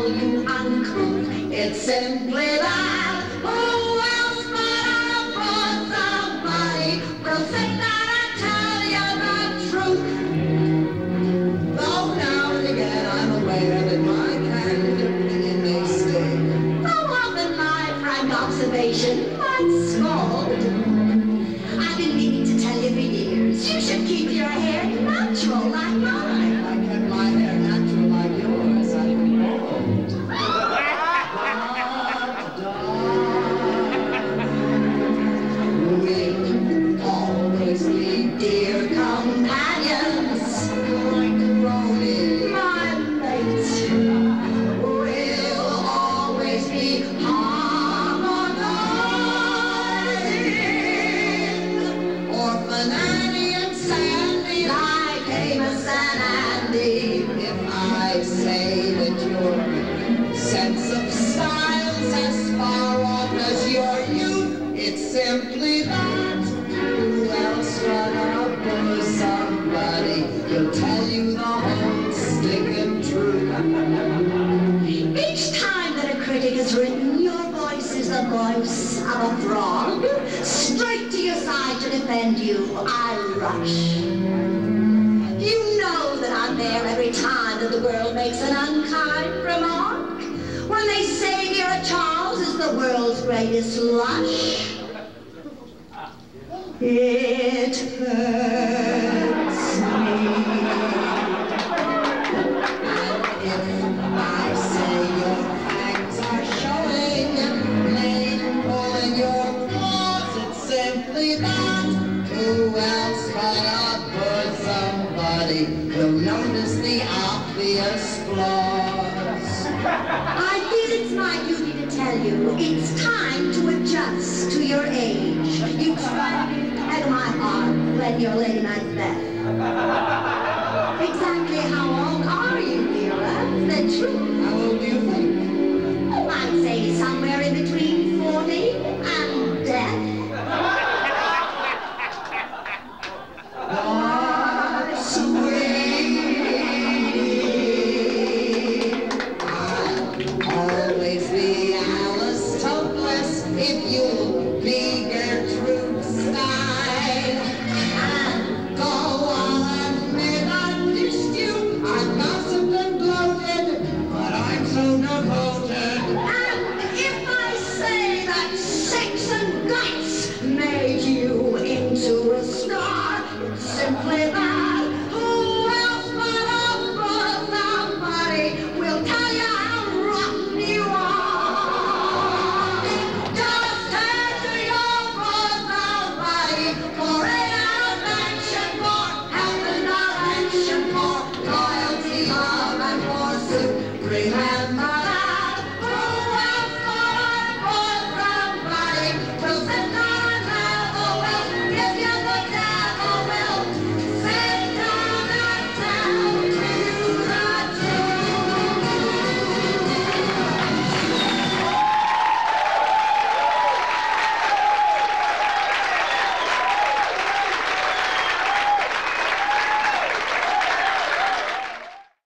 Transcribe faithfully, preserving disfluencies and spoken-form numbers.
call you uncle. It's simply that. Who else but a bosom buddy will sit down and tell you the truth? Though now and again I'm aware that my candid opinion may stay. Though often my frank observation might scald. I've been meaning to tell you for years, you should keep your hair natural like mine. I kept my hair natural like yours. I've been bald. We'll always be dear companions, like Parody, my mate. We'll always be harmonizing. Orphan Annie and Sandy, like Amos and Andy. If I say that your sense of style's as far off as your youth, it's simply that. Who else but a bosom buddy will tell you the whole stinking truth? Each time that a critic has written, your voice is the voice of a frog. Straight to your side to defend you, I rush. You know that I'm there every time that the world makes an unkind remark. When they say Vera Charles is the world's greatest lush. It hurts me. And if I say your fangs are showing, plain pulling your claws, it's simply that. Who else but a bosom buddy will notice the obvious flaws? I feel it's my duty to tell you, it's time to adjust to your age. You tried to head of my heart when your late night's death. Exactly how old are you, Vera? The truth. How old do you think? Oh, I'd say somewhere in between forty and death. Oh, sweetie, I'll always be Alice Toklas if you'll be Gertrude Stein. And go on, admit I missed you. I've gossiped and gloated, but I'm so devoted. And if I say that sex and guts made you into a star, it's simply that. Who else but a bosom buddy will tell you how rotten you are? Just turn to your bosom buddy for aid and affection, for help and direction, for loyalty, love, and for supreme